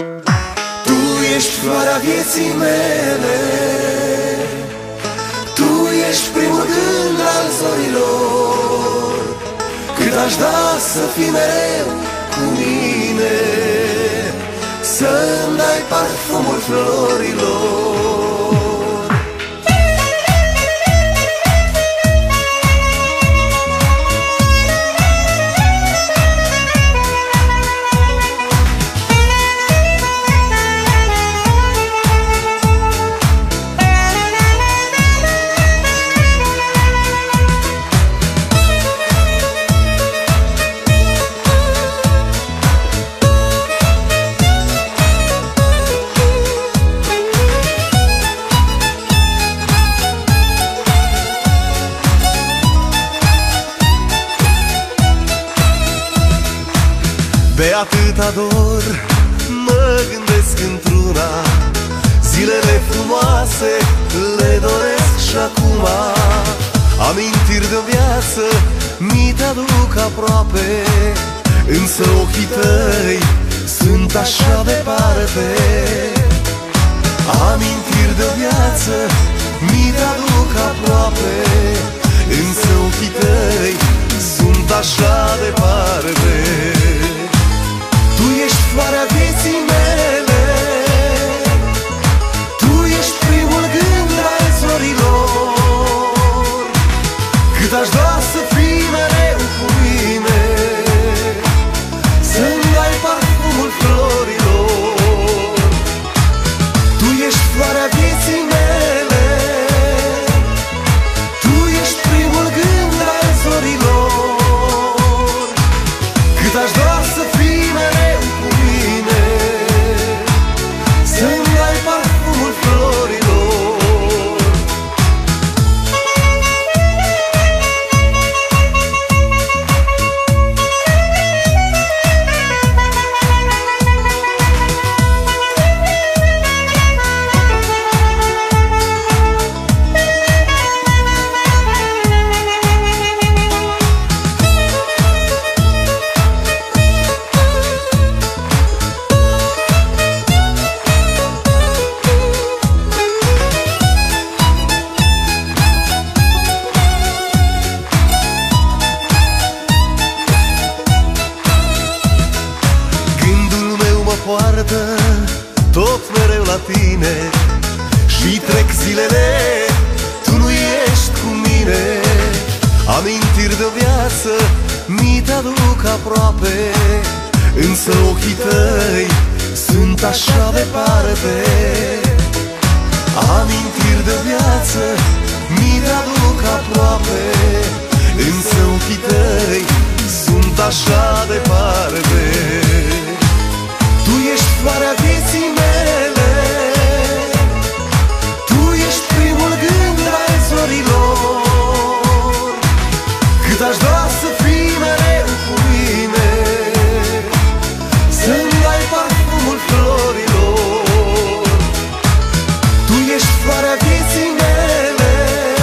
Tu ești floarea vieții mele, Tu ești primul gând al zorilor. Cât aș da să fii mereu cu mine, să-mi dai parfumul florilor. De atâta dor mă gândesc într-una, zilele frumoase le doresc și acum. Amintiri de viață mi te aduc aproape, însă ochii tăi sunt așa departe. Amintiri de viață mi te aduc aproape, însă ochii tăi sunt așa departe. Tu ești floarea vieții mele, Tu ești primul gând al zorilor. Cât aș da să fii mereu cu mine, să-mi dai parfumul florilor. Tu ești floarea vieții mele, Tu ești primul gând al zorilor. Cât aș da să fii mereu cu mine, să-mi dai parfumul florilor. Poartă tot mereu la tine și trec zilele, tu nu ești cu mine. Amintiri de viață mi te aduc aproape, însă ochii tăi sunt așa departe. Amintiri de viață mi te aduc aproape, însă ochii tăi sunt așa departe. Tu ești floarea vieții mele, Tu ești primul gând al zorilor. Cât aș da să fii mereu cu mine, să-mi dai parfumul florilor. Tu ești floarea vieții mele,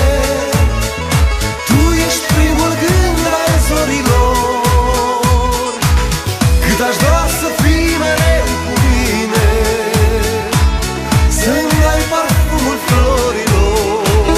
Tu ești primul gând al zorilor. Cât aș da să fii mereu cu mine, să-mi dai parfumul florilor.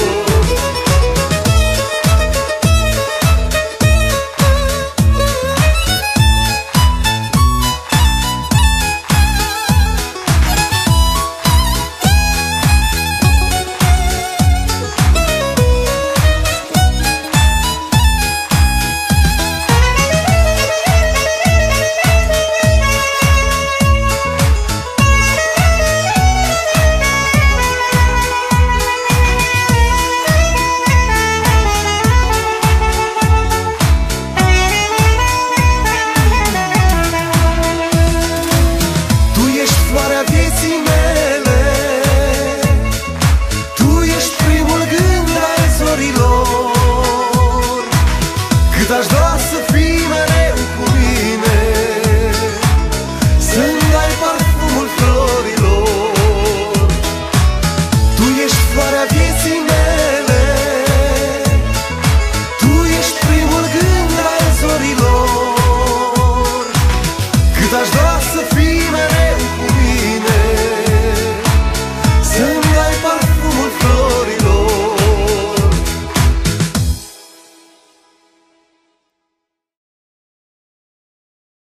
Cât aș vrea să fii mereu cu